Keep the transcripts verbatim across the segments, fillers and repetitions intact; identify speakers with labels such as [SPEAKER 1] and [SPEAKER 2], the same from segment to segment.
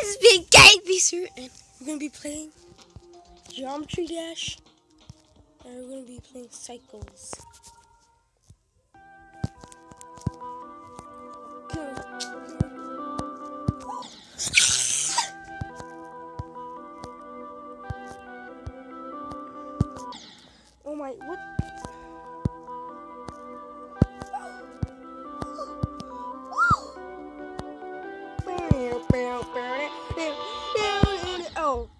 [SPEAKER 1] It's being Gang Beaster, and we're gonna be playing Geometry Dash, and we're gonna be playing Cycles. Oh my, what? Oh.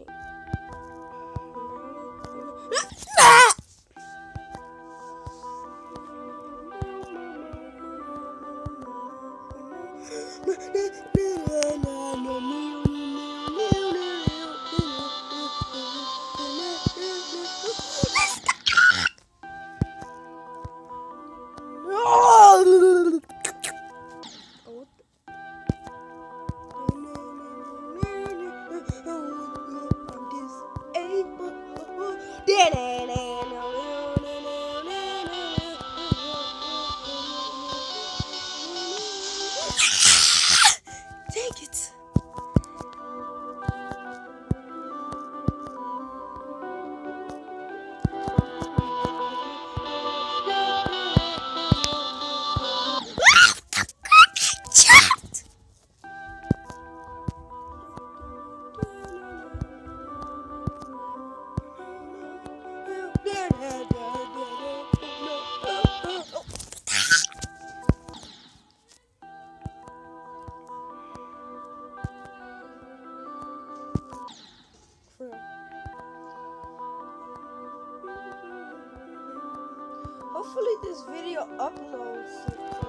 [SPEAKER 1] Take it. Hopefully this video uploads.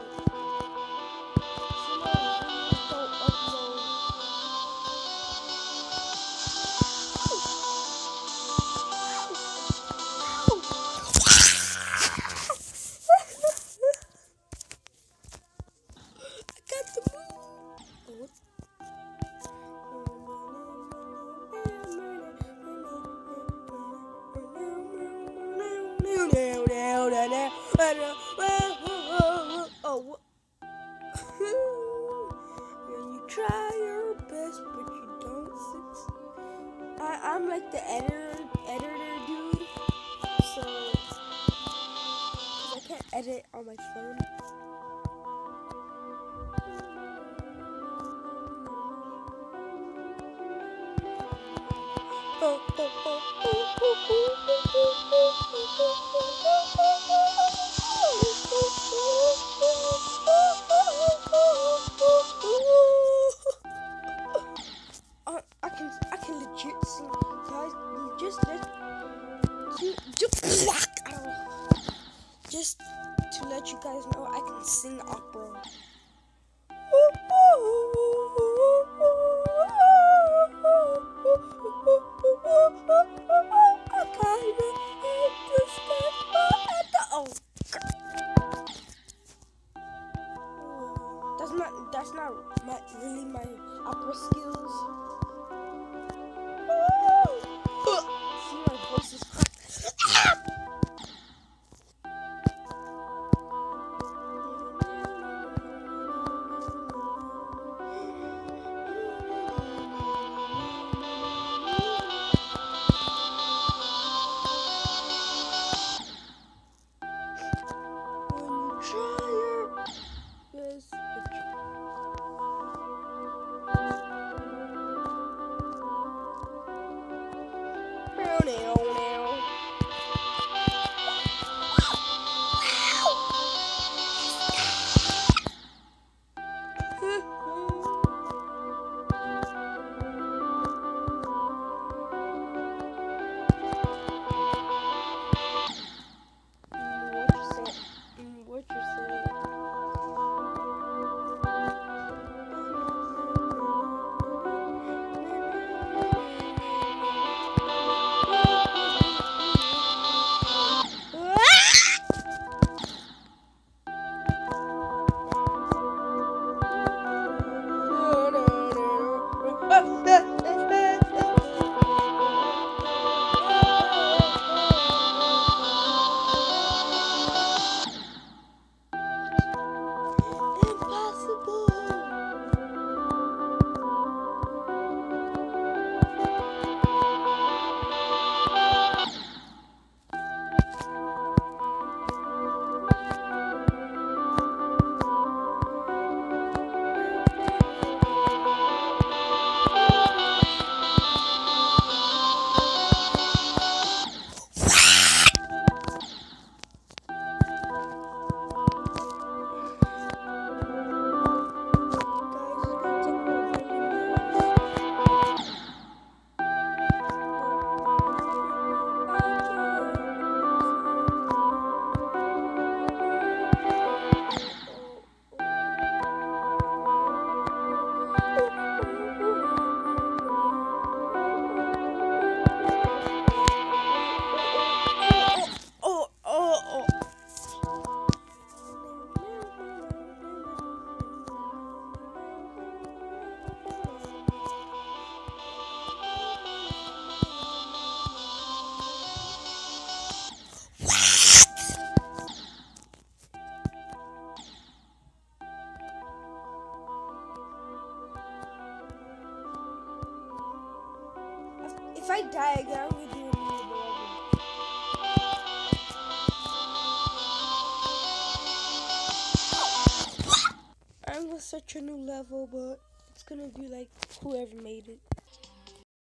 [SPEAKER 1] Oh, when you try your best, but you don't succeed. I, I'm like the editor, editor dude, so cause I can't edit on my phone. Oh, oh, oh, oh, oh, oh, uh, I can, I can legit sing, guys. Just let you, just, just to let you guys know, I can sing opera. That's not, that's not my, really my opera skills. See, my voice is cracked. if I die again, I'm gonna do a new level. I'm gonna search a new level, but it's gonna be like whoever made it.